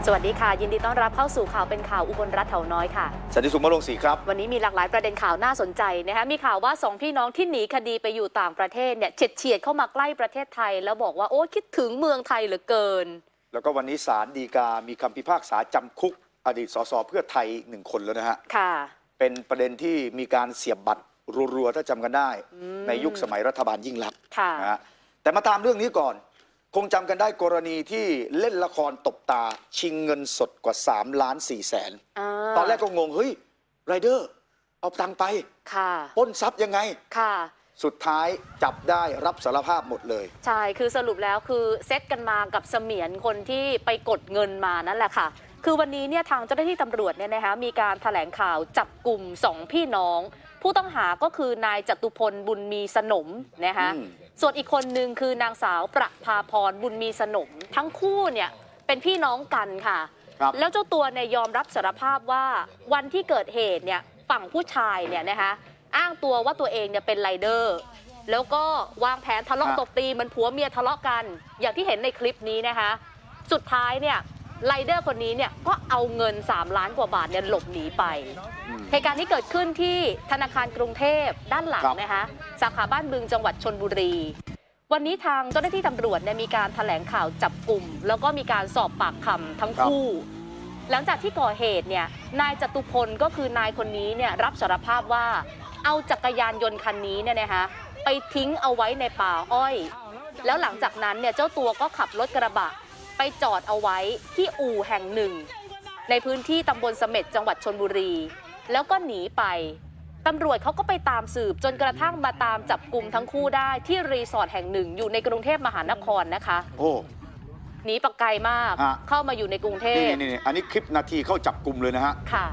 สวัสดีค่ะยินดีต้อนรับเข้าสู่ข่าวเป็นข่าวอุบลรัตน์เถาน้อยค่ะสันติสุขมะลงศรีครับวันนี้มีหลากหลายประเด็นข่าวน่าสนใจนะคะมีข่าวว่า2พี่น้องที่หนีคดีไปอยู่ต่างประเทศเนี่ยเฉียดเข้ามาใกล้ประเทศไทยแล้วบอกว่าโอ้คิดถึงเมืองไทยเหลือเกินแล้วก็วันนี้ศาลฎีกามีคำพิพากษาจำคุกอดีตสสเพื่อไทย1 คนแล้วนะฮะค่ะเป็นประเด็นที่มีการเสียบบัตรรัวๆถ้าจำกันได้ในยุคสมัยรัฐบาลยิ่งลักษณ์นะฮะแต่มาตามเรื่องนี้ก่อนคงจำกันได้กรณีที่เล่นละครตบตาชิงเงินสดกว่า3.4 แสนตอนแรกก็งงเฮ้ยไรเดอร์เอาตังค์ไปปล้นทรัพย์ยังไงสุดท้ายจับได้รับสารภาพหมดเลยใช่คือสรุปแล้วคือเซตกันมากับเสมียนคนที่ไปกดเงินมานั่นแหละค่ะคือวันนี้เนี่ยทางเจ้าหน้าที่ตำรวจเนี่ยนะคะมีการแถลงข่าวจับกลุ่ม2พี่น้องผู้ต้องหาก็คือนายจตุพลบุญมีสนมนะคะส่วนอีกคนนึงคือนางสาวประภาพรบุญมีสนมทั้งคู่เนี่ยเป็นพี่น้องกันค่ะแล้วเจ้าตัวเนี่ยยอมรับสารภาพว่าวันที่เกิดเหตุเนี่ยฝั่งผู้ชายเนี่ยนะคะอ้างตัวว่าตัวเองเนี่ยเป็นไรเดอร์แล้วก็วางแผนทะเลาะตบตีมันผัวเมียทะเลาะกันอย่างที่เห็นในคลิปนี้นะคะสุดท้ายเนี่ยไรเดอร์คนนี้เนี่ยก็เอาเงิน3 ล้านกว่าบาทเนี่ยหลบหนีไปเหตุการณ์ที่เกิดขึ้นที่ธนาคารกรุงเทพด้านหลังนะคะสาขาบ้านบึงจังหวัดชลบุรีวันนี้ทางเจ้าหน้าที่ตำรวจเนี่ยมีการแถลงข่าวจับกลุ่มแล้วก็มีการสอบปากคำทั้งคู่หลังจากที่ก่อเหตุเนี่ยนายจตุพลก็คือนายคนนี้เนี่ยรับสารภาพว่าเอาจักรยานยนต์คันนี้เนี่ยนะคะไปทิ้งเอาไว้ในป่าอ้อยแล้วหลังจากนั้นเนี่ยเจ้าตัวก็ขับรถกระบะไปจอดเอาไว้ที่อู่แห่งหนึ่งในพื้นที่ตำบลเสม็ดจังหวัดชลบุรีแล้วก็หนีไปตำรวจเขาก็ไปตามสืบจนกระทั่งมาตามจับกลุ่มทั้งคู่ได้ที่รีสอร์ทแห่งหนึ่งอยู่ในกรุงเทพมหานครนะคะโอ้หนีไปไกลมากเข้ามาอยู่ในกรุงเทพนี่อันนี้คลิปนาทีเข้าจับกลุ่มเลยนะฮะค่ะ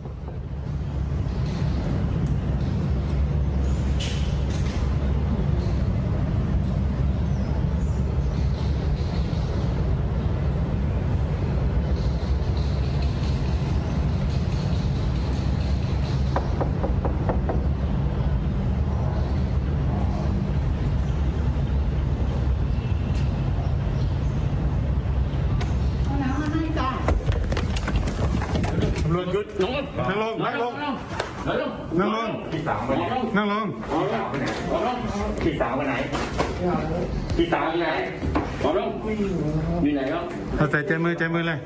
นั่งลงนั่งลงนั่งลงพี่สาวไปไหนนั่งลงพี่สาวไปไหนพี่สาวไปไหนบอกลงอยู่ไหนครับเอาใส่ใจมือเลย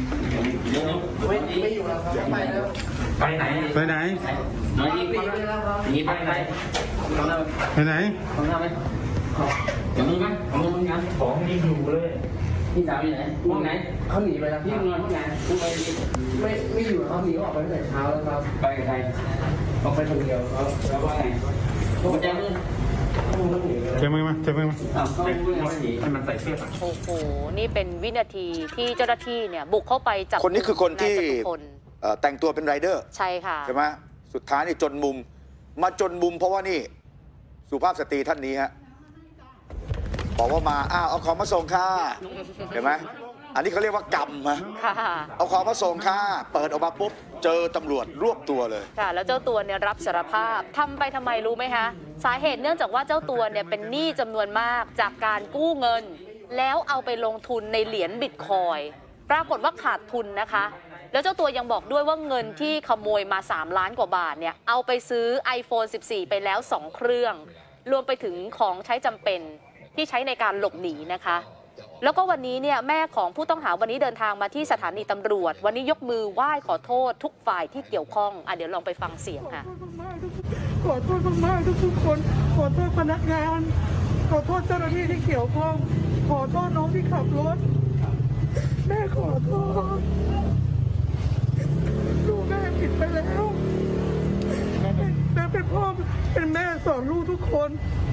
ไม่อยู่แล้วครับไปไหนไปไหนนี่ไปไหนไปไหนของเราไหมของมึงไหมของมึงงั้นของนี่อยู่เลยพี่สาวอยู่ไหนห้องไหนเขาหนีไปแล้วพี่นอนห้องไหนไม่อยู่เขาหนีออกไปตั้งแต่เช้าแล้วครับไปกับใครออกไปคนเดียวครับแล้วว่าไงผมจะเจมือมาเขาหนีมันใส่เสื้อโอ้โหนี่เป็นวินาทีที่เจ้าหน้าที่เนี่ยบุกเข้าไปจับคนนี้คือคนที่แต่งตัวเป็นไรเดอร์ใช่ค่ะใช่ไหมสุดท้ายนี่จนมุมเพราะว่านี่สุภาพสตรีท่านนี้ฮะบอกว่ามาเอาของมาส่งค่ะเห็นไหมอันนี้เขาเรียกว่ากรรมฮะเอาของมาส่งค่ะเปิดออกมาปุ๊บเจอตำรวจรวบตัวเลยค่ะแล้วเจ้าตัวเนี่ยรับสารภาพทำไปทำไมรู้ไหมคะสาเหตุเนื่องจากว่าเจ้าตัวเนี่ยเป็นหนี้จำนวนมากจากการกู้เงินแล้วเอาไปลงทุนในเหรียญบิตคอยน์ปรากฏว่าขาดทุนนะคะแล้วเจ้าตัวยังบอกด้วยว่าเงินที่ขโมยมา3 ล้านกว่าบาทเนี่ยเอาไปซื้อ iPhone 14 ไปแล้ว2 เครื่องรวมไปถึงของใช้จำเป็นที่ใช้ในการหลบหนีนะคะแล้วก็วันนี้เนี่ยแม่ของผู้ต้องหาวันนี้เดินทางมาที่สถานีตำรวจวันนี้ยกมือไหว้ขอโทษทุกฝ่ายที่เกี่ยวข้องเดี๋ยวลองไปฟังเสียงค่ะขอโทษมากทุกคนขอโทษพนักงานขอโทษเจ้าหน้าที่ที่เกี่ยวข้องขอโทษน้องที่ขับรถแม่ขอโทษลูกแม่ผิดไปแล้วแม่เป็นพ่อเป็นแม่สอนลูกทุกคน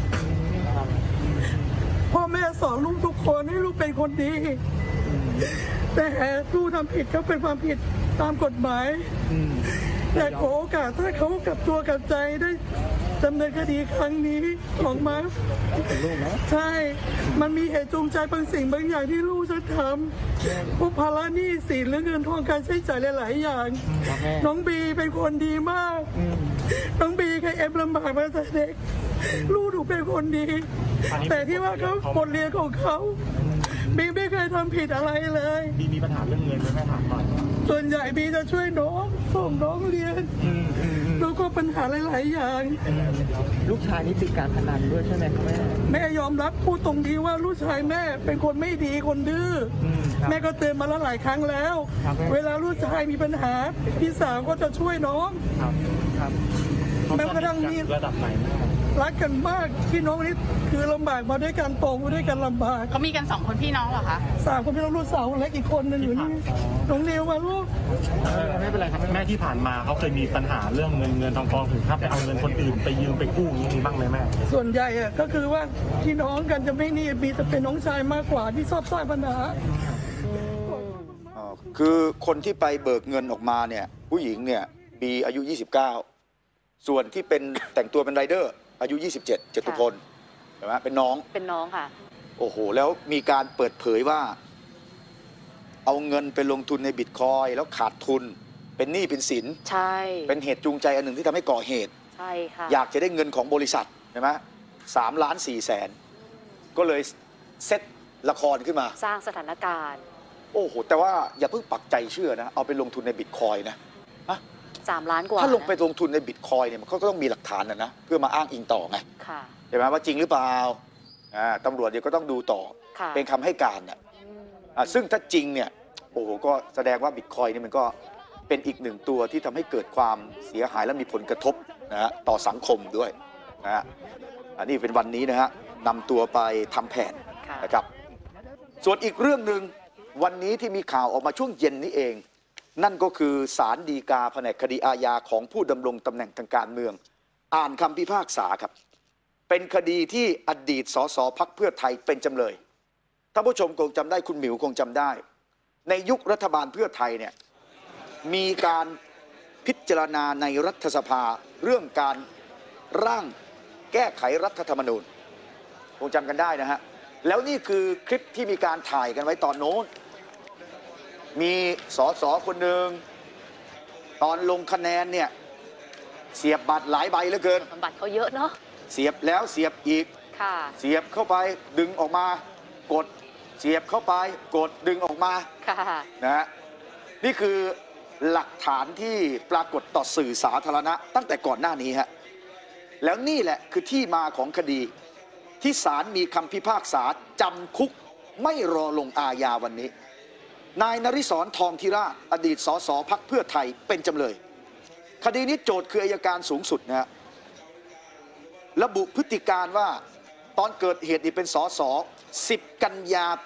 พ่อแม่สอนลูกทุกคนให้ลูกเป็นคนดีแต่ลูกทำผิดก็เป็นความผิดตามกฎหมายแต่ขอโอกาสถ้าเขากลับตัวกลับใจได้ดำเนินคดีครั้งนี้ของมันใช่มันมีเหตุจูงใจบางสิ่งบางอย่างที่ลูกจะทำพวกภาระหนี้สินและเงินทองการใช้จ่ายหลายๆอย่างน้องบีเป็นคนดีมากน้องบีเคยลำบากมาแต่เด็กลูกหนูเป็นคนดีแต่ที่ว่าเขาบทเรียนของเขาบีไม่เคยทำผิดอะไรเลยมีปัญหาเรื่องเงินไหมแม่ถามหน่อยส่วนใหญ่บีจะช่วยน้องส่งน้องเรียนแล้วก็ปัญหาหลายๆอย่างลูกชายนี่ติดการพนันด้วยใช่ไหมครับแม่แม่ยอมรับพูดตรงนี้ว่าลูกชายแม่เป็นคนไม่ดีคนดื้อแม่ก็เตือนมาแล้วหลายครั้งแล้ว เวลาลูกชายมีปัญหาพี่สาวก็จะช่วยน้องครับแม้กระทั่งนี่ระดับไหนแม่รักกันมากพี่น้องนี่คือลำบากมาด้วยกันโตมาด้วยกันลำบากเขามีกัน2 คนพี่น้องเหรอคะ 3 คนพี่น้องลูกสาวเล็กอีกคนนึงอยู่นี่น้องเนวมาลูกไม่เป็นไรครับแม่ที่ผ่านมาเขาเคยมีปัญหาเรื่องเงินทองถึงถ้าไปเอาเงินคนอื่นไปยืมไปกู้อย่างนี้มีบ้างไหมแม่ส่วนใหญ่อะก็คือว่าพี่น้องกันจะไม่นี่มีแต่เป็นน้องชายมากกว่าที่ชอบสร้างปัญหาคือคนที่ไปเบิกเงินออกมาเนี่ยผู้หญิงเนี่ยบีอายุ 29 ส่วนที่เป็น แต่งตัวเป็นไรเดอร์อายุ 27 จตุพลใช่ไหมเป็นน้องค่ะโอ้โหแล้วมีการเปิดเผยว่าเอาเงินไปลงทุนในบิตคอยน์แล้วขาดทุนเป็นหนี้เป็นสินใช่เป็นเหตุจูงใจอันหนึ่งที่ทำให้ก่อเหตุใช่ค่ะอยากจะได้เงินของบริษัทใช่ไหม3,400,000ก็เลยเซตละครขึ้นมาสร้างสถานการณ์โอ้โหแต่ว่าอย่าเพิ่งปักใจเชื่อนะเอาไปลงทุนในบิตคอยน์นะ 3 ล้านกว่าถ้าลงไปลงทุนในบิตคอยน์เนี่ยมันก็ต้องมีหลักฐานนะเพื่อมาอ้างอิงต่อไงใช่ไหมว่าจริงหรือเปล่าตำรวจเดี๋ยวก็ต้องดูต่อเป็นคำให้การเนี่ยซึ่งถ้าจริงเนี่ยโอ้โหก็แสดงว่าบิตคอยน์นี่มันก็เป็นอีกหนึ่งตัวที่ทำให้เกิดความเสียหายและมีผลกระทบต่อสังคมด้วยอันนี้เป็นวันนี้นะฮะนำตัวไปทำแผนนะครับส่วนอีกเรื่องหนึ่งวันนี้ที่มีข่าวออกมาช่วงเย็นนี้เองนั่นก็คือศาลฎีกาแผนกคดีอาญาของผู้ดำรงตำแหน่งทางการเมืองอ่านคำพิพากษาครับเป็นคดีที่อดีตสสพรรคเพื่อไทยเป็นจำเลยท่านผู้ชมคงจำได้คุณหมิวคงจำได้ในยุครัฐบาลเพื่อไทยเนี่ยมีการพิจารณาในรัฐสภาเรื่องการร่างแก้ไขรัฐธรรมนูญคงจำกันได้นะฮะแล้วนี่คือคลิปที่มีการถ่ายกันไว้ตอนโน้นมีสสคนหนึ่งตอนลงคะแนนเนี่ยเสียบบัตรหลายใบเหลือเกินบัตรเขาเยอะเนาะเสียบแล้วเสียบอีกเสียบเข้าไปดึงออกมากดเสียบเข้าไปกดดึงออกมานะฮะนี่คือหลักฐานที่ปรากฏต่อสื่อสาธารณะตั้งแต่ก่อนหน้านี้ฮะแล้วนี่แหละคือที่มาของคดีที่ศาลมีคำพิพากษาจำคุกไม่รอลงอาญาวันนี้นายนฤศร ทองธีราชอดีตสสพรรคเพื่อไทยเป็นจำเลยคดีนี้โจทก์คืออัยการสูงสุดนะฮะระบุพฤติการว่าตอนเกิดเหตุนี่เป็นสส10 กันยาปี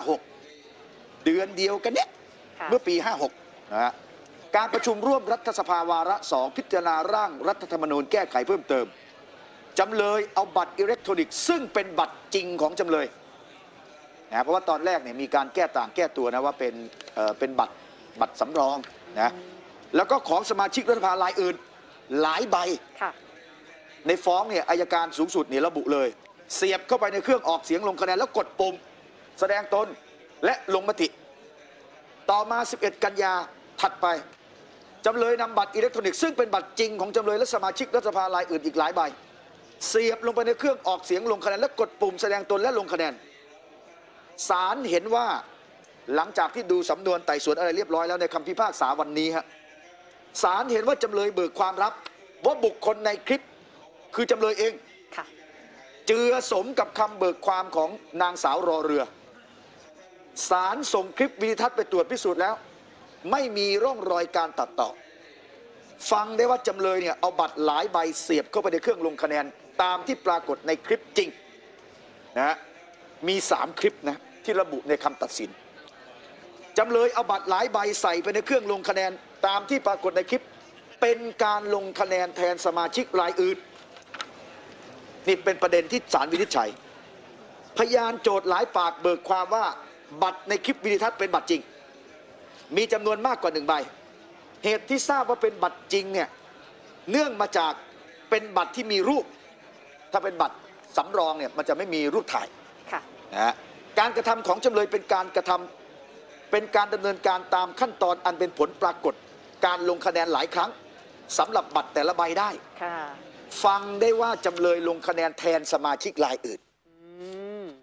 56เดือนเดียวกันเนี่ยเมื่อปี 56นะฮะการประชุมร่วมรัฐสภาวาระ 2พิจารณาร่างรัฐธรรมนูญแก้ไขเพิ่มเติมจำเลยเอาบัตรอิเล็กทรอนิกส์ซึ่งเป็นบัตรจริงของจำเลยนะเพราะว่าตอนแรกเนี่ยมีการแก้ต่างแก้ตัวนะว่าเป็นบัตรสำรองนะแล้วก็ของสมาชิกรัฐสภารายอื่นหลายใบในฟ้องเนี่ยอัยการสูงสุดเนี่ยระบุเลยเสียบเข้าไปในเครื่องออกเสียงลงคะแนนแล้วกดปุ่มแสดงตนและลงมติต่อมา11 กันยาถัดไปจำเลยนำบัตรอิเล็กทรอนิกส์ซึ่งเป็นบัตรจริงของจำเลยและสมาชิกรัฐสภารายอื่นอีกหลายใบเสียบลงไปในเครื่องออกเสียงลงคะแนนและกดปุ่มแสดงตนและลงคะแนนศาลเห็นว่าหลังจากที่ดูสำนวนไต่สวนอะไรเรียบร้อยแล้วในคำพิพากษาวันนี้ฮะศาลเห็นว่าจำเลยเบิกความรับว่าบุคคลในคลิปคือจำเลยเองเจือสมกับคำเบิกความของนางสาวรอเรือศาลส่งคลิปวิดีทัศน์ไปตรวจพิสูจน์แล้วไม่มีร่องรอยการตัดต่อฟังได้ว่าจำเลยเนี่ยเอาบัตรหลายใบเสียบเข้าไปในเครื่องลงคะแนนตามที่ปรากฏในคลิปจริงนะมี3 คลิปนะที่ระบุในคำตัดสินจำเลยเอาบัตรหลายใบใส่ไปในเครื่องลงคะแนนตามที่ปรากฏในคลิปเป็นการลงคะแนนแทนสมาชิกรายอื่นนี่เป็นประเด็นที่ศาลวินิจฉัยพยานโจทย์หลายปากเบิกความว่าบัตรในคลิปวิดีทัศน์เป็นบัตรจริงมีจำนวนมากกว่า1 ใบเหตุที่ทราบว่าเป็นบัตรจริงเนี่ยเนื่องมาจากเป็นบัตรที่มีรูปถ้าเป็นบัตรสำรองเนี่ยมันจะไม่มีรูปถ่ายนะการกระทำของจำเลยเป็นการกระทำเป็นการดำเนินการตามขั้นตอนอันเป็นผลปรากฏการลงคะแนนหลายครั้งสำหรับบัตรแต่ละใบได้ฟังได้ว่าจำเลยลงคะแนนแทนสมาชิกรายอื่น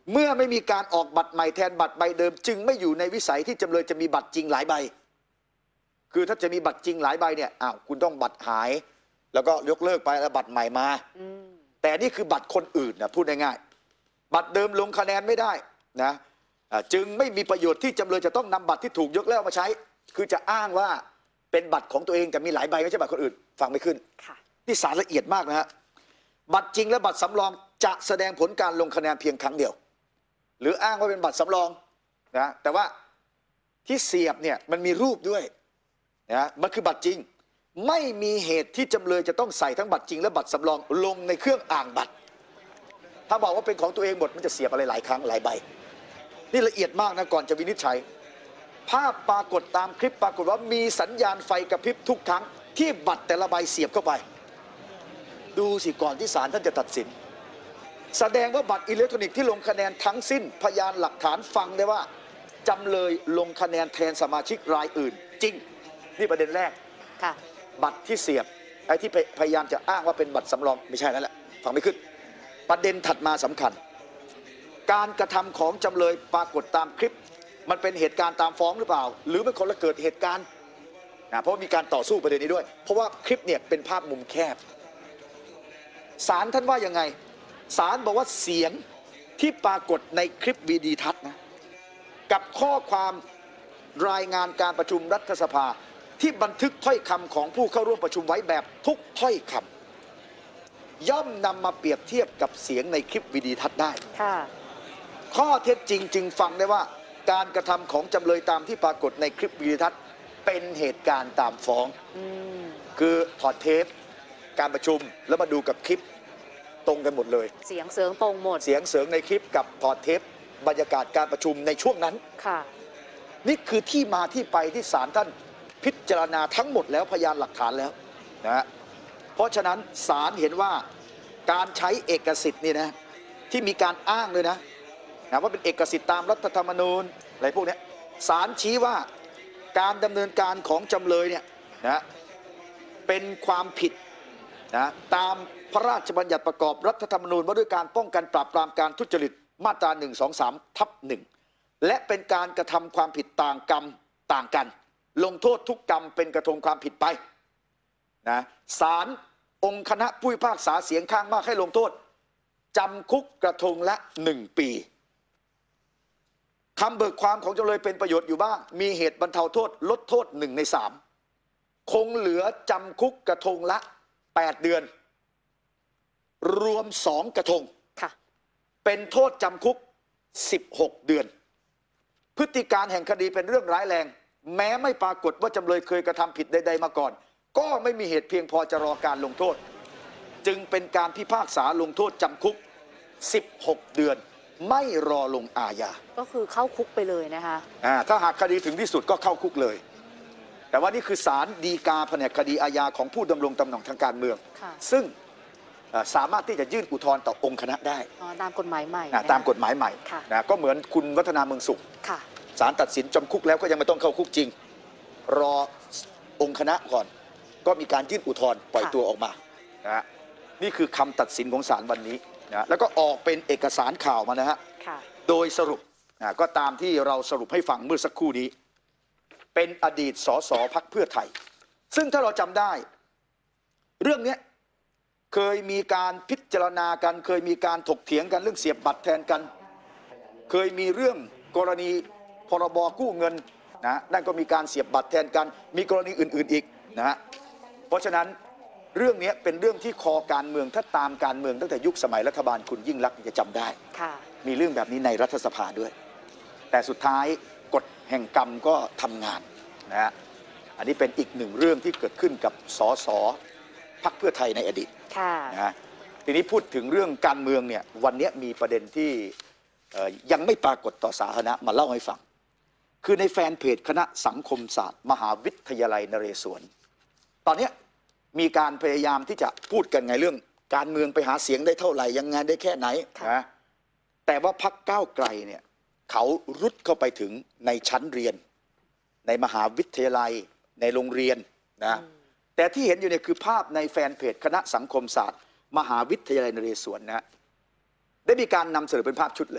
เมื่อไม่มีการออกบัตรใหม่แทนบัตรใบเดิมจึงไม่อยู่ในวิสัยที่จำเลยจะมีบัตรจริงหลายใบคือถ้าจะมีบัตรจริงหลายใบเนี่ยคุณต้องบัตรหายแล้วก็ยกเลิกไปแล้วบัตรใหม่มาแต่นี่คือบัตรคนอื่นนะพูดง่ายๆบัตรเดิมลงคะแนนไม่ได้นะจึงไม่มีประโยชน์ที่จำเลยจะต้องนำบัตรที่ถูกยกเลิกมาใช้คือจะอ้างว่าเป็นบัตรของตัวเองแต่มีหลายใบไม่ใช่บัตรคนอื่นฟังไม่ขึ้นที่ศาลละเอียดมากนะฮะบัตรจริงและบัตรสำรองจะแสดงผลการลงคะแนนเพียงครั้งเดียวหรืออ้างว่าเป็นบัตรสำรองนะแต่ว่าที่เสียบเนี่ยมันมีรูปด้วยนะมันคือบัตรจริงไม่มีเหตุที่จำเลยจะต้องใส่ทั้งบัตรจริงและบัตรสำรองลงในเครื่องอ่านบัตรถ้าบอกว่าเป็นของตัวเองหมดมันจะเสียบอะไรหลายครั้งหลายใบนี่ละเอียดมากนะก่อนจะวินิจฉัยภาพปรากฏตามคลิปปรากฏว่ามีสัญญาณไฟกระพริบทุกครั้งที่บัตรแต่ละใบเสียบเข้าไปดูสิก่อนที่ศาลท่านจะตัดสินแสดงว่าบัตรอิเล็กทรอนิกส์ที่ลงคะแนนทั้งสิ้นพยานหลักฐานฟังได้ว่าจำเลยลงคะแนนแทนสมาชิกรายอื่นจริงนี่ประเด็นแรกบัตรที่เสียบไอ้ที่พยายามจะอ้างว่าเป็นบัตรสำรองไม่ใช่แล้วแหละฟังไม่ขึ้นประเด็นถัดมาสำคัญการกระทำของจำเลยปรากฏตามคลิปมันเป็นเหตุการณ์ตามฟ้องหรือเปล่าหรือเป็นคนละเกิดเหตุการณ์เพราะมีการต่อสู้ประเด็นนี้ด้วยเพราะว่าคลิปเนี่ยเป็นภาพมุมแคบศาลท่านว่ายังไงศาลบอกว่าเสียงที่ปรากฏในคลิปวิดีทัศน์นะกับข้อความรายงานการประชุมรัฐสภาที่บันทึกถ้อยคำของผู้เข้าร่วมประชุมไว้แบบทุกถ้อยคำย่อมนำมาเปรียบเทียบกับเสียงในคลิปวิดีทัศน์ได้ข้อเท็จจริงจึงฟังได้ว่าการกระทำของจำเลยตามที่ปรากฏในคลิปวิดีทัศน์เป็นเหตุการณ์ตามฟ้องคือถอดเทปการประชุมแล้วมาดูกับคลิปตรงกันหมดเลยเสียงเสริงตรงหมดเสียงเสริงในคลิปกับถอดเทปบรรยากาศการประชุมในช่วงนั้นนี่คือที่มาที่ไปที่ศาลท่านพิจารณาทั้งหมดแล้วพยานหลักฐานแล้วนะเพราะฉะนั้นศาลเห็นว่าการใช้เอกสิทธิ์นี่นะที่มีการอ้างเลยนะว่าเป็นเอกสิทธิ์ตามรัฐธรรมนูญอะไรพวกนี้ศาลชี้ว่าการดำเนินการของจำเลยเนี่ยนะเป็นความผิดนะตามพระราชบัญญัติประกอบรัฐธรรมนูญว่าด้วยการป้องกันปราบปรามการทุจริตมาตรา 123/1 และเป็นการกระทำความผิดต่างกรรมต่างกันลงโทษทุกกรรมเป็นกระทงความผิดไปนะศาลองค์คณะผู้พิพากษาเสียงข้างมากให้ลงโทษจำคุกกระทงละ1 ปีคำเบิกความของจำเลยเป็นประโยชน์อยู่บ้างมีเหตุบรรเทาโทษลดโทษ1 ใน 3คงเหลือจำคุกกระทงละ8 เดือนรวม2 กระทงเป็นโทษจำคุก16 เดือนพฤติการแห่งคดีเป็นเรื่องร้ายแรงแม้ไม่ปรากฏว่าจำเลยเคยกระทำผิดใดๆมาก่อนก็ไม่มีเหตุเพียงพอจะรอการลงโทษจึงเป็นการพิพากษาลงโทษจำคุก16 เดือนไม่รอลงอาญาก็คือเข้าคุกไปเลยนะคะถ้าหากคดีถึงที่สุดก็เข้าคุกเลยแต่ว่านี่คือศาลฎีกาแผนกคดีอาญาของผู้ดำรงตำแหน่งทางการเมืองซึ่งสามารถที่จะยื่นอุทธรณ์ต่อองค์คณะได้ตามกฎหมายใหม่ตามกฎหมายใหม่นะก็เหมือนคุณวัฒนาเมืองสุขศาลตัดสินจำคุกแล้วก็ยังไม่ต้องเข้าคุกจริงรอองค์คณะก่อนก็มีการยื่นอุทธรณ์ปล่อยตัวออกมานะนี่คือคำตัดสินของศาลวันนี้นะแล้วก็ออกเป็นเอกสารข่าวมานะฮะโดยสรุปก็ตามที่เราสรุปให้ฟังเมื่อสักครู่นี้เป็นอดีตสสพรรคเพื่อไทยซึ่งถ้าเราจำได้เรื่องนี้เคยมีการพิจารณากันเคยมีการถกเถียงกันเรื่องเสียบบัตรแทนกันเคยมีเรื่องกรณีพรบกู้เงินนะนั่นก็มีการเสียบบัตรแทนกันมีกรณีอื่นๆอีกนะฮะเพราะฉะนั้นเรื่องนี้เป็นเรื่องที่คอการเมืองถ้าตามการเมืองตั้งแต่ยุคสมัยรัฐบาลคุณยิ่งลักษณ์จะจำได้มีเรื่องแบบนี้ในรัฐสภาด้วยแต่สุดท้ายกฎแห่งกรรมก็ทำงานนะฮะอันนี้เป็นอีกหนึ่งเรื่องที่เกิดขึ้นกับสสพรรคเพื่อไทยในอดีตนะทีนี้พูดถึงเรื่องการเมืองเนี่ยวันนี้มีประเด็นที่ยังไม่ปรากฏต่อสาธารณะมาเล่าให้ฟังคือในแฟนเพจคณะสังคมศาสตร์มหาวิทยาลัยนเรศวรตอนนี้มีการพยายามที่จะพูดกันไงเรื่องการเมืองไปหาเสียงได้เท่าไหร่ยังไงได้แค่ไหนนะแต่ว่าพรรคก้าวไกลเนี่ยเขารุดเข้าไปถึงในชั้นเรียนในมหาวิทยาลัยในโรงเรียนนะแต่ที่เห็นอยู่เนี่ยคือภาพในแฟนเพจคณะสังคมศาสตร์มหาวิทยาลัยนเรศวรนะได้มีการนำเสนอเป็นภาพชุดเลย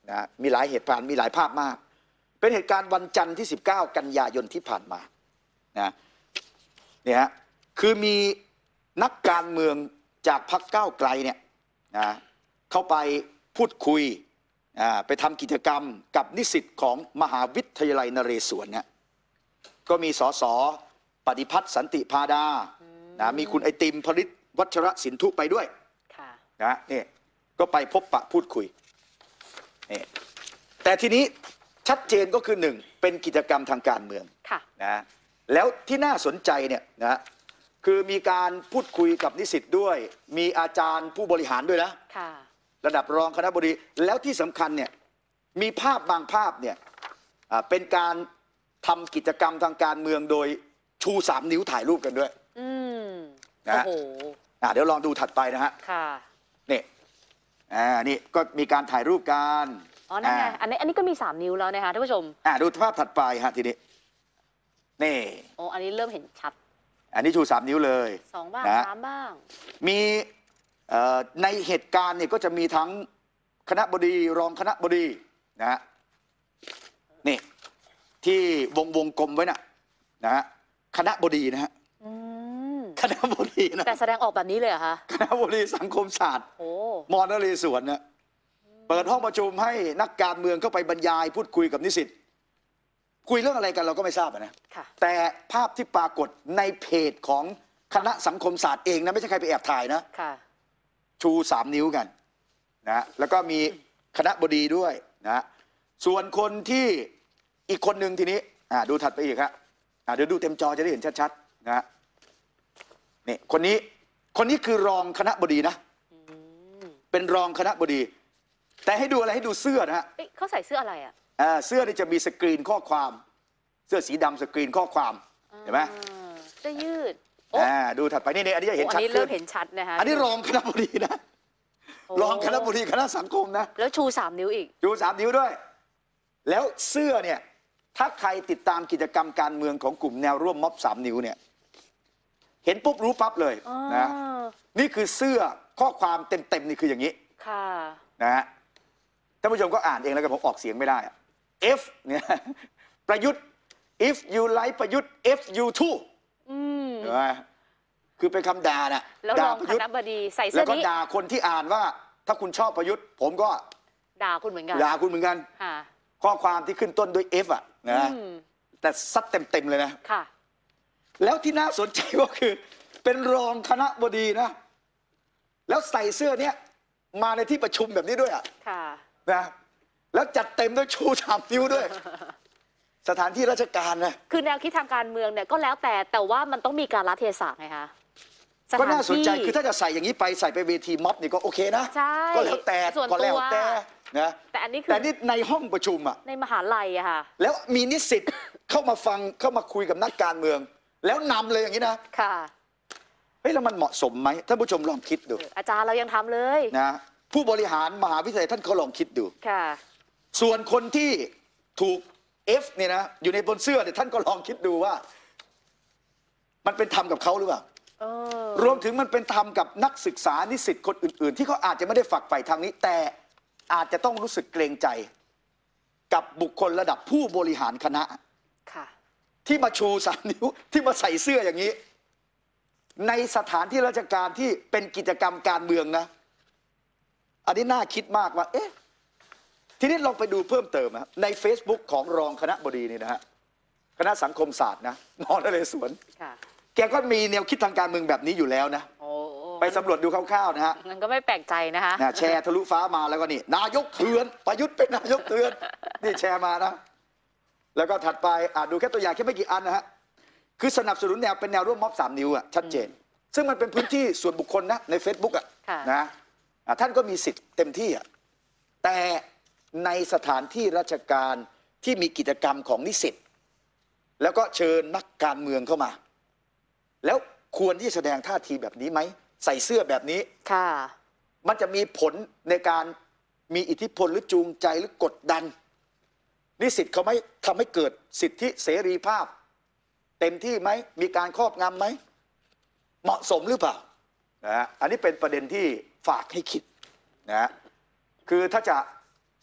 นะมีหลายเหตุการณ์มีหลายภาพมาก เป็นเหตุการณ์วันจันทร์ที่ 19 กันยายนที่ผ่านมานะเนี่ยฮะคือมีนักการเมืองจากพรรคก้าวไกลเนี่ยนะเข้าไปพูดคุยไปทำกิจกรรมกับนิสิตของมหาวิทยาลัยนเรศวรเนี่ยก็มีสสปฏิพัฒน์สันติพาดานะมีคุณไอติมผลิตวัชรสินธุไปด้วยนะนี่ก็ไปพบปะพูดคุยนี่แต่ทีนี้ชัดเจนก็คือหนึ่งเป็นกิจกรรมทางการเมืองนะแล้วที่น่าสนใจเนี่ยนะคือมีการพูดคุยกับนิสิตด้วยมีอาจารย์ผู้บริหารด้วยนะระดับรองคณบดีแล้วที่สำคัญเนี่ยมีภาพบางภาพเนี่ยเป็นการทำกิจกรรมทางการเมืองโดยชู3 นิ้วถ่ายรูปกันด้วยนะเดี๋ยวลองดูถัดไปนะฮะนี่นี่ก็มีการถ่ายรูปกันนั่นไงอันนี้ก็มี3 นิ้วแล้วนะคะท่านผู้ชมดูภาพถัดไปฮะทีนี้นี่อันนี้เริ่มเห็นชัดอันนี้ชู3 นิ้วเลย 2 บ้าง3 บ้างมีในเหตุการณ์เนี่ยก็จะมีทั้งคณบดีรองคณบดีนะฮะนี่ที่วงกลมไว้นะฮะคณบดีนะฮะคณบดีนะแต่แสดงออกแบบนี้เลยเหรอคะคณบดีสังคมศาสตร์มนเรศวรเนี่ยเปิดห้องประชุมให้นักการเมืองเข้าไปบรรยายพูดคุยกับนิสิตคุยเรื่องอะไรกันเราก็ไม่ทราบนะแต่ภาพที่ปรากฏในเพจของคณะสังคมศาสตร์เองนะไม่ใช่ใครไปแอบถ่ายนะชู3 นิ้วกันนะแล้วก็มีคณบดีด้วยนะส่วนคนที่อีกคนหนึ่งทีนี้ดูถัดไปอีกครับเดี๋ยวดูเต็มจอจะได้เห็นชัดๆนะนี่คนนี้คือรองคณบดีนะเป็นรองคณบดีแต่ให้ดูอะไรให้ดูเสื้อนะฮะเขาใส่เสื้ออะไรเสื้อนี่จะมีสกรีนข้อความเสื้อสีดำสกรีนข้อความเห็นไหมเสื้อยืดดูถัดไปนี่อันนี้จะเห็นชัดอันนี้เริ่มเห็นชัดนะคะอันนี้รองคณบดีนะรองคณบดีคณะสังคมนะแล้วชู3 นิ้วอีกชู3 นิ้วด้วยแล้วเสื้อเนี่ยถ้าใครติดตามกิจกรรมการเมืองของกลุ่มแนวร่วมม็อบ3 นิ้วเนี่ยเห็นปุ๊บรู้ปั๊บเลยนะนี่คือเสื้อข้อความเต็มนี่คืออย่างนี้นะฮะท่านผู้ชมก็อ่านเองแล้วกันผมออกเสียงไม่ได้F เนี่ยประยุทธ์ if you like ประยุทธ์ F you too เห็นไหมคือเป็นคำด่านะด่าประยุทธ์แล้วก็ด่าคนที่อ่านว่าถ้าคุณชอบประยุทธ์ผมก็ด่าคุณเหมือนกันข้อความที่ขึ้นต้นด้วย F นะแต่ซัดเต็มเลยนะแล้วที่น่าสนใจก็คือเป็นรองคณบดีนะแล้วใส่เสื้อเนี้ยมาในที่ประชุมแบบนี้ด้วยนะแล้วจัดเต็มด้วยชู3 นิ้วด้วยสถานที่ราชการนะคือแนวคิดทางการเมืองเนี่ยก็แล้วแต่ว่ามันต้องมีการละเทศะไงคะก็น่าสนใจคือถ้าจะใส่อย่างนี้ไปใส่ไปเวทีม็อบนี่ก็โอเคนะก็แล้วแต่นะแต่อันนี้คือในห้องประชุมในมหาลัยค่ะแล้วมีนิสิตเข้ามาฟังเข้ามาคุยกับนักการเมืองแล้วนำเลยอย่างนี้นะเฮ้ยแล้วมันเหมาะสมไหมท่านผู้ชมลองคิดดูอาจารย์เรายังทำเลยนะผู้บริหารมหาวิทยาลัยท่านเขาลองคิดดูส่วนคนที่ถูกF เนี่ยนะอยู่ในบนเสื้อเนี่ยท่านก็ลองคิดดูว่ามันเป็นธรรมกับเขาหรือเปล่ารวมถึงมันเป็นธรรมกับนักศึกษานิสิตคนอื่นๆที่เขาอาจจะไม่ได้ฝักใฝ่ทางนี้แต่อาจจะต้องรู้สึกเกรงใจกับบุคคลระดับผู้บริหารคณะที่มาชู3 นิ้วที่มาใส่เสื้ออย่างนี้ในสถานที่ราชการที่เป็นกิจกรรมการเมืองนะอันนี้น่าคิดมากว่าทีนี้ลองไปดูเพิ่มเติมนะใน Facebook ของรองคณบดีนี่นะฮะคณะสังคมศาสตร์นะมนเรศวรแกก็มีแนวคิดทางการเมืองแบบนี้อยู่แล้วนะไปสำรวจดูคร่าวๆนะฮะมันก็ไม่แปลกใจนะคะแชร์ทะลุฟ้ามาแล้วก็นี่นายกเถื่อนประยุทธ์เป็นนายกเถื่อนนี่แชร์มานะแล้วก็ถัดไปดูแค่ตัวอย่างแค่ไม่กี่อันนะฮะคือสนับสนุนแนวเป็นแนวร่วมม็อบ3 นิ้วชัดเจนซึ่งมันเป็นพื้นที่ส่วนบุคคลนะใน Facebook นะท่านก็มีสิทธิ์เต็มที่แต่ในสถานที่ราชการที่มีกิจกรรมของนิสิตแล้วก็เชิญนักการเมืองเข้ามาแล้วควรที่จะแสดงท่าทีแบบนี้ไหมใส่เสื้อแบบนี้มันจะมีผลในการมีอิทธิพลหรือจูงใจหรือกดดันนิสิตเขาไม่ทำให้เกิดสิทธิเสรีภาพเต็มที่ไหมมีการครอบงำไหมเหมาะสมหรือเปล่าอันนี้เป็นประเด็นที่ฝากให้คิดนะคือถ้าจะ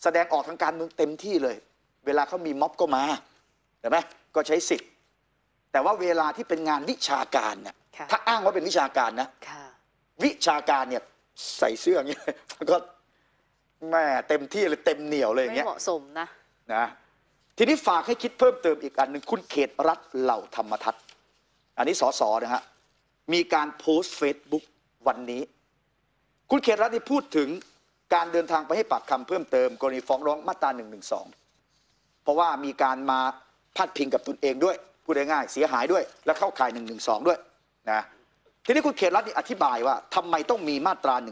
แสดงออกทางการเมืองเต็มที่เลย เวลาเขามีม็อบก็มาเห็นไหมก็ใช้สิทธิ์แต่ว่าเวลาที่เป็นงานวิชาการเนี่ยถ้าอ้างว่าเป็นวิชาการนะวิชาการเนี่ยใส่เสื้ออย่างเงี้ยก็แม่เต็มที่เลยเต็มเหนียวเลยอย่างเงี้ยไม่เหมาะสมนะทีนี้ฝากให้คิดเพิ่มเติมอีกอันหนึ่งคุณเขตรัฐเหล่าธรรมทัศน์อันนี้สสนะฮะมีการโพสต์เฟซบุ๊กวันนี้คุณเขตรัฐนี่พูดถึงการเดินทางไปให้ปากคำเพิ่มเติมกรณีฟ้องร้องมาตรา112เพราะว่ามีการมาพาดพิงกับตนเองด้วยพูดง่ายๆเสียหายด้วยและเข้าข่าย112ด้วยนะทีนี้คุณเขตรัฐนี่อธิบายว่าทำไมต้องมีมาตรา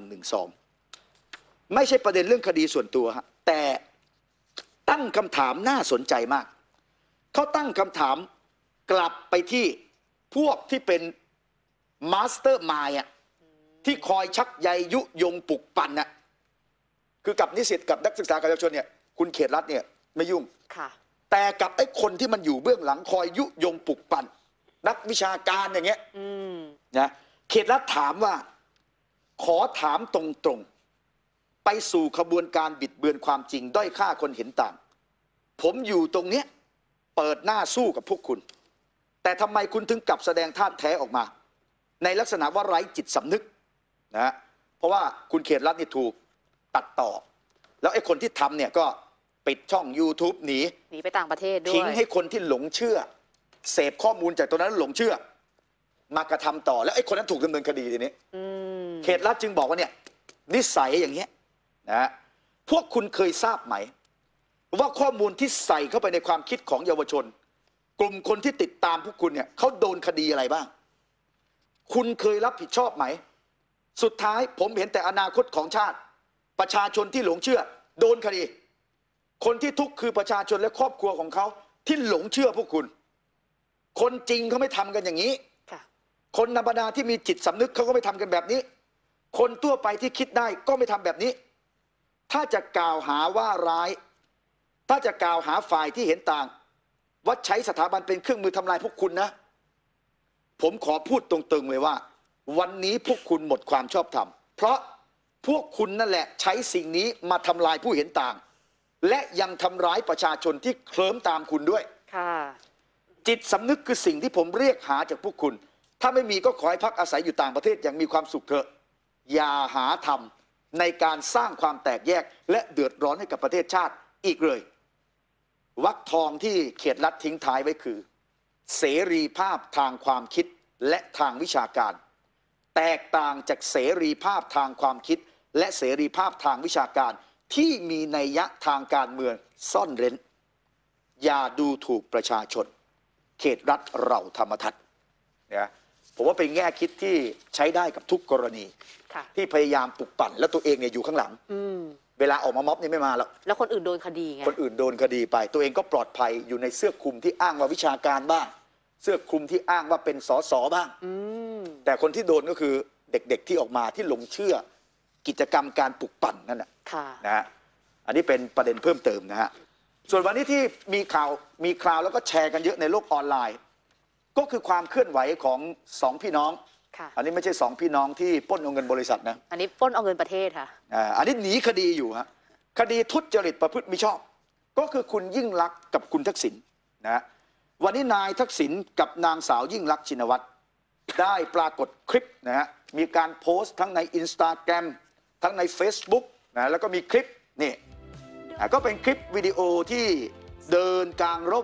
112ไม่ใช่ประเด็นเรื่องคดีส่วนตัวฮะแต่ตั้งคำถามน่าสนใจมากเขาตั้งคำถามกลับไปที่พวกที่เป็นมาสเตอร์มายด์ที่คอยชักใยยุยงปลุกปั่นน่ะคือกับนิสิตกับนักศึกษากับเยาวชนเนี่ยคุณเขตรัฐเนี่ยไม่ยุ่งแต่กับไอ้คนที่มันอยู่เบื้องหลังคอยยุยงปลุกปั่นนักวิชาการอย่างเงี้ยนะเขตรัฐถามว่าขอถามตรงๆไปสู่ขบวนการบิดเบือนความจริงด้อยค่าคนเห็นต่างผมอยู่ตรงเนี้ยเปิดหน้าสู้กับพวกคุณแต่ทำไมคุณถึงกลับแสดงท่าแท้ออกมาในลักษณะว่าไร้จิตสำนึกนะเพราะว่าคุณเขตรัฐนี่ถูกตัดต่อแล้วไอ้คนที่ทำเนี่ยก็ปิดช่อง YouTube หนีไปต่างประเทศด้วยทิ้งให้คนที่หลงเชื่อเสพข้อมูลจากตัวนั้นหลงเชื่อมากระทำต่อแล้วไอ้คนนั้นถูกดำเนินคดีทีนี้เขตรัฐจึงบอกว่าเนี่ยนิสัยอย่างเงี้ยนะพวกคุณเคยทราบไหมว่าข้อมูลที่ใส่เข้าไปในความคิดของเยาวชนกลุ่มคนที่ติดตามพวกคุณเนี่ยเขาโดนคดีอะไรบ้างคุณเคยรับผิดชอบไหมสุดท้ายผมเห็นแต่อนาคตของชาติประชาชนที่หลงเชื่อโดนคดีคนที่ทุกข์คือประชาชนและครอบครัวของเขาที่หลงเชื่อพวกคุณคนจริงเขาไม่ทำกันอย่างนี้คนธรรมดาที่มีจิตสำนึกเขาก็ไม่ทำกันแบบนี้คนทั่วไปที่คิดได้ก็ไม่ทำแบบนี้ถ้าจะกล่าวหาว่าร้ายถ้าจะกล่าวหาฝ่ายที่เห็นต่างว่าใช้สถาบันเป็นเครื่องมือทำลายพวกคุณนะผมขอพูดตรงๆเลยว่าวันนี้พวกคุณหมดความชอบธรรมเพราะพวกคุณนั่นแหละใช้สิ่งนี้มาทำลายผู้เห็นต่างและยังทำร้ายประชาชนที่เคลิ้มตามคุณด้วยจิตสำนึกคือสิ่งที่ผมเรียกหาจากพวกคุณถ้าไม่มีก็ขอให้พักอาศัยอยู่ต่างประเทศอย่างมีความสุขเถอะอย่าหาทำในการสร้างความแตกแยกและเดือดร้อนให้กับประเทศชาติอีกเลยวรรคทองที่เขตรัฐทิ้งท้ายไว้คือเสรีภาพทางความคิดและทางวิชาการแตกต่างจากเสรีภาพทางความคิดและเสรีภาพทางวิชาการที่มีนัยยะทางการเมืองซ่อนเร้นอย่าดูถูกประชาชนเขตรัฐเราธรรมทัศน์เนี่ยผมว่าเป็นแง่คิดที่ใช้ได้กับทุกกรณีที่พยายามปลุกปั่นแล้วตัวเองเนี่ยอยู่ข้างหลังเวลาออกมาม็อบนี่ไม่มาแล้วคนอื่นโดนคดีไงคนอื่นโดนคดีไปตัวเองก็ปลอดภัยอยู่ในเสื้อคลุมที่อ้างว่าวิชาการบ้างเสื้อคลุมที่อ้างว่าเป็นสสบ้างแต่คนที่โดนก็คือเด็กๆที่ออกมาที่หลงเชื่อกิจกรรมการปลุกปั่นนั่นนะฮะอันนี้เป็นประเด็นเพิ่มเติมนะฮะส่วนวันนี้ที่มีข่าวแล้วก็แชร์กันเยอะในโลกออนไลน์ก็คือความเคลื่อนไหวของสองพี่น้องอันนี้ไม่ใช่สองพี่น้องที่ปล้นเอาเงินบริษัทนะอันนี้ปล้นเอาเงินประเทศค่ะอันนี้หนีคดีอยู่ฮะคดีทุจริตประพฤติมิชอบก็คือคุณยิ่งลักษณ์กับคุณทักษิณนะวันนี้นายทักษิณกับนางสาวยิ่งลักษณ์ชินวัตรได้ปรากฏคลิปนะฮะมีการโพสต์ทั้งใน Instagram ทั้งใน Facebook นะแล้วก็มีคลิปนี่ก็เป็นคลิปวิดีโอที่เดินกลางร่ม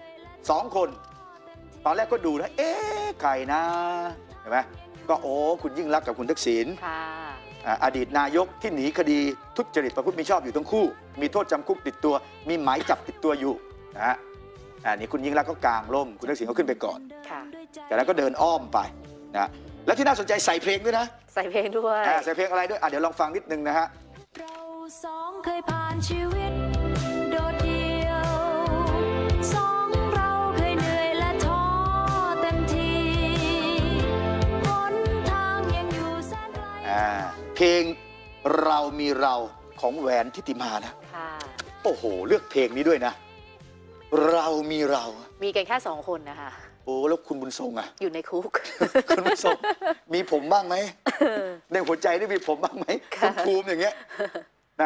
2 คนตอนแรกก็ดูนะใครนะเห็นไหมก็คุณยิ่งลักษณ์กับคุณทักษิณอดีตนายกที่หนีคดีทุจริตประพฤติมิชอบอยู่ทั้งคู่มีโทษจำคุกติดตัวมีหมายจับติดตัวอยู่นะฮะนี่คุณยิ่งลักษณ์ก็กลางร่มคุณทักษิณก็ขึ้นไปก่อนจากนั้นก็เดินอ้อมไปนะและที่น่าสนใจใส่เพลงด้วยนะใส่เพลงด้วยใส่เพลงอะไรด้วยเดี๋ยวลองฟังนิดนึงนะฮะเราสองเคยผ่านชีวิตโดดเดี่ยวสองเราเคยเหนื่อยและท้อเต็มทีหนทางยังอยู่แสนไกลเพลงเรามีเราของแหวนทิติมานะโอ้โหเลือกเพลงนี้ด้วยนะเรามีเรามีกันแค่2 คนนะคะแล้วคุณบุญทรงอะอยู่ในคุกคุณบุญทรงมีผมบ้างไหมในหัวใจได้มีผมบ้างไหมคุณภูมิอย่างเงี้ยนะ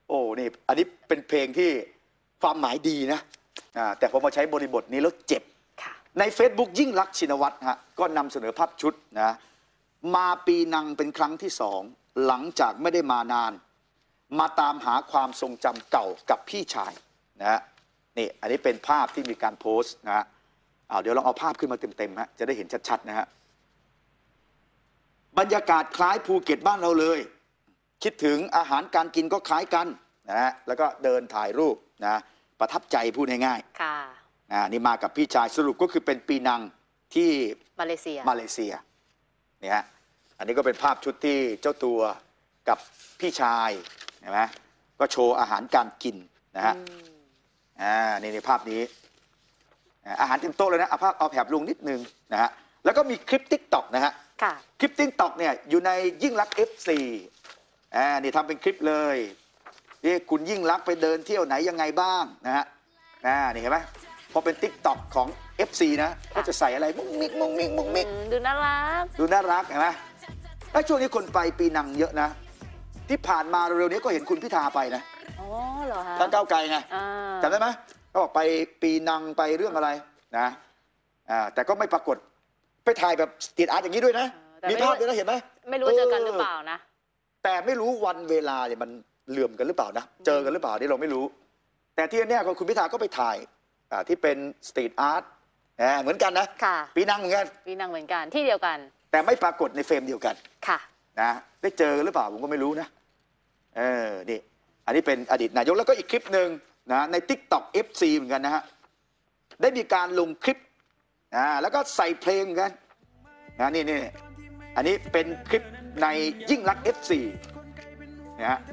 โอ้นี่อันนี้เป็นเพลงที่ความหมายดีนะแต่พอมาใช้บริบทนี้แล้วเจ็บใน Facebook ยิ่งลักษณ์ชินวัตรฮะก็นำเสนอภาพชุดนะมาปีนังเป็นครั้งที่2หลังจากไม่ได้มานานมาตามหาความทรงจำเก่ากับพี่ชายนะฮะนี่อันนี้เป็นภาพที่มีการโพสต์นะฮะเดี๋ยวลองเอาภาพขึ้นมาเต็มๆฮะจะได้เห็นชัดๆนะฮะบรรยากาศคล้ายภูเก็ตบ้านเราเลยคิดถึงอาหารการกินก็คล้ายกันนะฮะแล้วก็เดินถ่ายรูปนะประทับใจพูดง่ายๆค่ะนี่มากับพี่ชายสรุปก็คือเป็นปีนังที่มาเลเซียเนี่ยฮะอันนี้ก็เป็นภาพชุดที่เจ้าตัวกับพี่ชายเห็นไหมก็โชว์อาหารการกินนะฮะนี่ภาพนี้อาหารเต็มโต๊ะเลยนะเอาแผบลงนิดนึงนะฮะแล้วก็มีคลิป TikTok นะฮะคลิป TikTok เนี่ยอยู่ในยิ่งลักษณ์ FC นี่ทำเป็นคลิปเลยนี่คุณยิ่งลักษณ์ไปเดินเที่ยวไหนยังไงบ้างนะฮะนี่เห็นไหมพอเป็น TikTok ของ FC นะก็จะใส่อะไรมุ้งมิกดูน่ารักเห็นไหมแล้วช่วงนี้คนไปปีนังเยอะนะที่ผ่านมาเร็วๆนี้ก็เห็นคุณพิธาไปนะอ๋อเหรอฮะทางก้าวไกลไงจำได้ไหมเขาบอกไปปีนังไปเรื่องอะไรนะแต่ก็ไม่ปรากฏไปถ่ายแบบติดอาร์ตอย่างนี้ด้วยนะมีภาพด้วยนะเห็นไหมไม่รู้เจอกันหรือเปล่านะแต่ไม่รู้วันเวลาเนี่ยมันเหลื่อมกันหรือเปล่านะเจอกันหรือเปล่านี่เราไม่รู้แต่ที่แน่ๆคุณพิธาก็ไปถ่ายที่เป็นสตรีทอาร์ตเหมือนกันนะปีนังเหมือนกันที่เดียวกันแต่ไม่ปรากฏในเฟรมเดียวกันค่ะนะได้เจอหรือเปล่าผมก็ไม่รู้นะนี่อันนี้เป็นอดีตนายกแล้วก็อีกคลิปหนึ่งนะใน TikTok FC เหมือนกันนะฮะได้มีการลงคลิปแล้วก็ใส่เพลงเหมือนกันนี่อันนี้เป็นคลิปในยิ่งลักษณ์ FC นะฮะ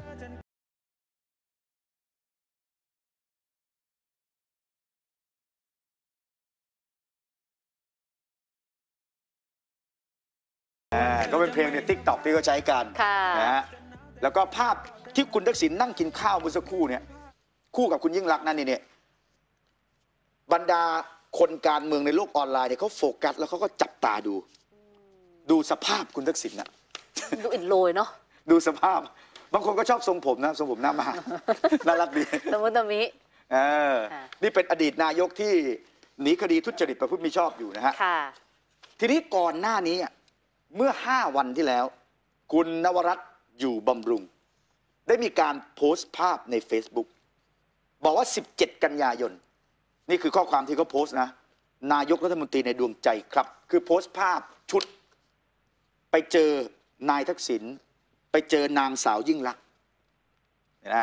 ก็เป็นเพลงใน TikTok ที่เขาใช้กันนะฮะแล้วก็ภาพที่คุณทักษิณนั่งกินข้าวเมื่อสักครู่เนี่ยคู่กับคุณยิ่งลักษณ์นั่นนี่บรรดาคนการเมืองในโลกออนไลน์เนี่ยเขาโฟกัสแล้วเขาก็จับตาดูสภาพคุณทักษิณน่ะดูอินโรยเนาะดูสภาพบางคนก็ชอบทรงผมนะทรงผมหน้ามาน่ารักดีตะมินี่เป็นอดีตนายกที่หนีคดีทุจริตประพฤติมิชอบอยู่นะฮะทีนี้ก่อนหน้านี้เมื่อ5 วันที่แล้วคุณนวรัตน์อยู่บำรุงได้มีการโพสต์ภาพใน Facebook บอกว่า17 กันยายนนี่คือข้อความที่เขาโพสต์นะนายกรัฐมนตรีในดวงใจครับคือโพสต์ภาพชุดไปเจอนายทักษิณไปเจอนางสาวยิ่งลักษณ์นะ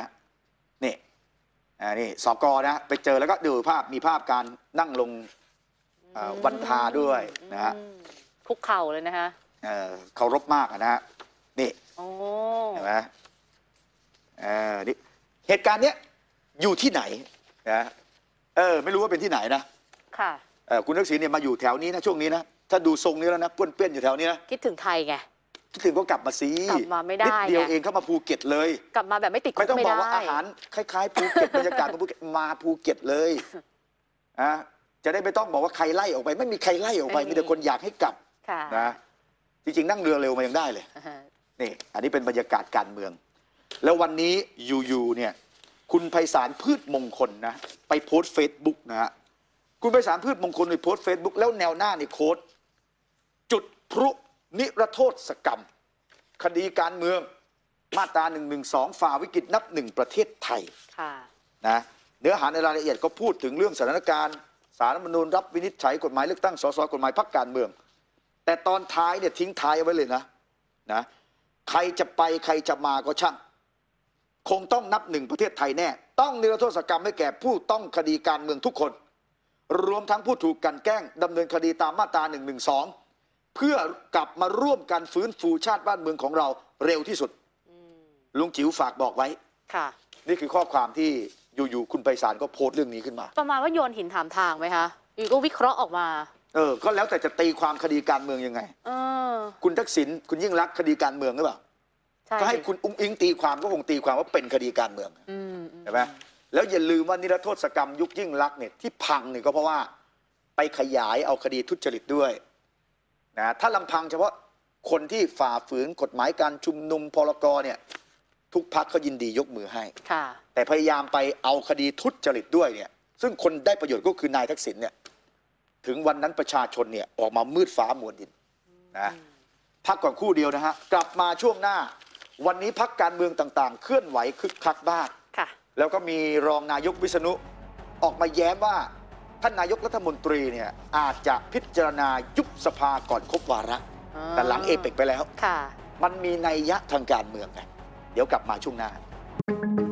นี่สกนะไปเจอแล้วก็ดูภาพมีภาพการนั่งลงวันทาด้วยนะฮะคุกเข่าเลยนะฮะเคารพมากนะฮะนี่เห็นไหมนี่เหตุการณ์เนี้ยอยู่ที่ไหนนะไม่รู้ว่าเป็นที่ไหนนะค่ะคุณทักษิณเนี่ยมาอยู่แถวนี้นะช่วงนี้นะถ้าดูทรงนี้แล้วนะป้วนเปี้ยนอยู่แถวนี้นะคิดถึงไทยไงคิดถึงก็กลับมาสิกลับมาไม่ได้นิดเดียวเองเข้ามาภูเก็ตเลยกลับมาแบบไม่ติดคุกไม่ต้องบอกว่าอาหารคล้ายๆภูเก็ตบรรยากาศภูเก็ตมาภูเก็ตเลยจะได้ไม่ต้องบอกว่าใครไล่ออกไปไม่มีใครไล่ออกไปมีแต่คนอยากให้กลับนะจริงๆนั่งเรือเร็วมายังได้เลยนี่อันนี้เป็นบรรยากาศการเมืองแล้ววันนี้อยู่เนี่ยคุณไพศาลพืชมงคลนะไปโพสต์ Facebook นะฮะคุณไพศาลพืชมงคลไปโพสต์ Facebook แล้วแนวหน้าในโค้ดจุดพลุนิรโทษกรรมคดีการเมืองมาตรา112ฝ่าวิกฤตนับ1ประเทศไทยนะเนื้อหาในรายละเอียดก็พูดถึงเรื่องสถานการณ์ศาลรัฐธรรมนูญรับวินิจฉัยกฎหมายเลือกตั้งสสกฎหมายพรรคการเมืองแต่ตอนท้ายเนี่ยทิ้งท้ายเอาไว้เลยนะใครจะไปใครจะมาก็ช่างคงต้องนับ1ประเทศไทยแน่ต้องนิรโทษกรรมให้แก่ผู้ต้องคดีการเมืองทุกคนรวมทั้งผู้ถูกกลั่นแกล้งดำเนินคดีตามมาตรา112เพื่อกลับมาร่วมกันฟื้นฟูชาติบ้านเมืองของเราเร็วที่สุดลุงจิ๋วฝากบอกไว้นี่คือข้อความที่อยู่ๆคุณไพศาลก็โพสต์เรื่องนี้ขึ้นมาประมาณว่าโยนหินถามทางไหมคะอยู่ก็วิเคราะห์ออกมาก็แล้วแต่จะตีความคดีการเมืองยังไงคุณทักษิณคุณยิ่งลักษณ์คดีการเมืองหรือเปล่าก็ให้คุณอุ้งอิงตีความก็คงตีความว่าเป็นคดีการเมืองใช่ไหมแล้วอย่าลืมว่านิรโทษกรรมยุคยิ่งลักษณ์เนี่ยที่พังเนี่ยก็เพราะว่าไปขยายเอาคดีทุจริตด้วยนะถ้าลำพังเฉพาะคนที่ฝ่าฝืนกฎหมายการชุมนุมพรกเนี่ยทุกพรรคเขายินดียกมือให้ค่ะแต่พยายามไปเอาคดีทุจริตด้วยเนี่ยซึ่งคนได้ประโยชน์ก็คือนายทักษิณเนี่ยถึงวันนั้นประชาชนเนี่ยออกมามืดฟ้ามัวดินนะพักก่อนคู่เดียวนะฮะกลับมาช่วงหน้าวันนี้พรรคการเมืองต่างๆ เคลื่อนไหวคึกคักบ้างค่ะแล้วก็มีรองนายกวิษณุออกมาแย้มว่าท่านนายกรัฐมนตรีเนี่ยอาจจะพิจารณายุบสภาก่อนครบวาระแต่หลังเอเปกไปแล้วค่ะมันมีนัยยะทางการเมืองไงเดี๋ยวกลับมาช่วงหน้า